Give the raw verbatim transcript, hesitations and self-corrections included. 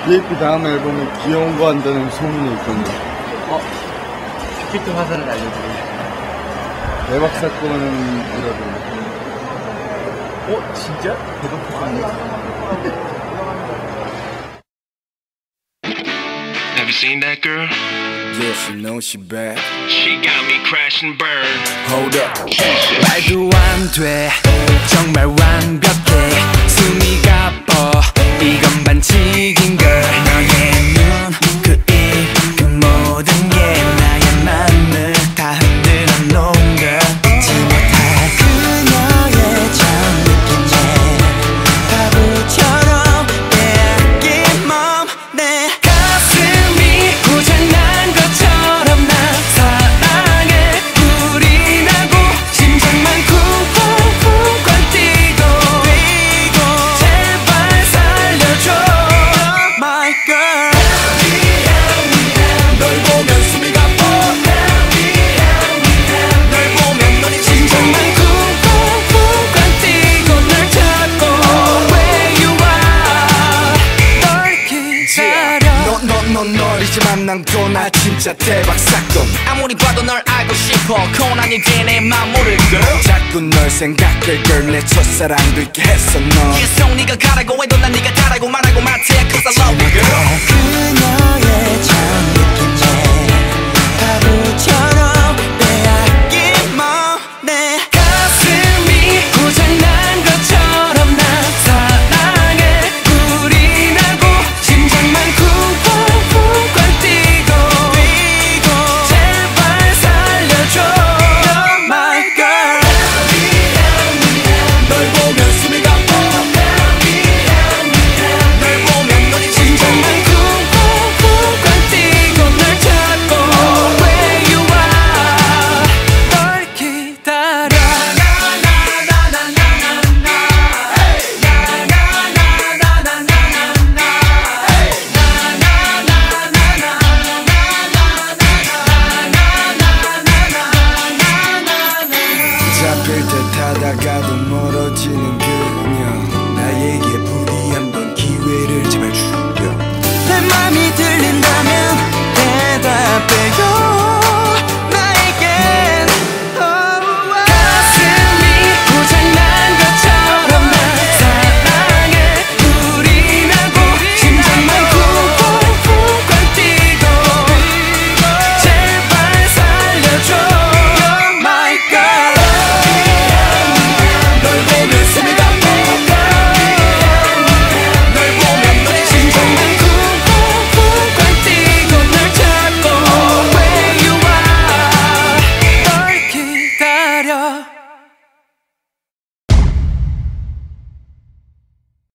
비 에이 피 다음 앨범에 귀여운 거 한다는 소문이 있던데. 어? 큐피트 화살을 알려드리고 대박사건이라고. 어? 진짜? 대박사건. Have you seen that girl? Yeah, she knows she bad. She got me crash and burn. Hold up. 말도 안 돼. 정말 완벽해. 숨이 가뻐. 이건 반칙인걸. 너의 눈, 그 입, 그 모든 게 나의 맘을 다 흔들어 놓은 걸 잊지 못할 그녀의 처음 느낌에 바보처럼 빼앗긴 몸 내 가슴이 고장난 것처럼 난 사랑에 불이 나고 심장만 쿵쿵쿵쾅 뛰고 뛰고 제발 살려줘 My girl. 널 보면 숨이 가빠. 널 보면 눈이 심장만 쿵쿵쿵쾅 뛰고 널 찾고 Where you are 널 기다려. 너너너너너리지만 난 또 나 진짜 대박 사건. 아무리 봐도 널 알고 싶어 고난이지 내 맘 모를 girl. 자꾸 널 생각해 girl. 내 첫사랑도 있게 했어 너. 계속 네가 가라고 해도 난 네가 다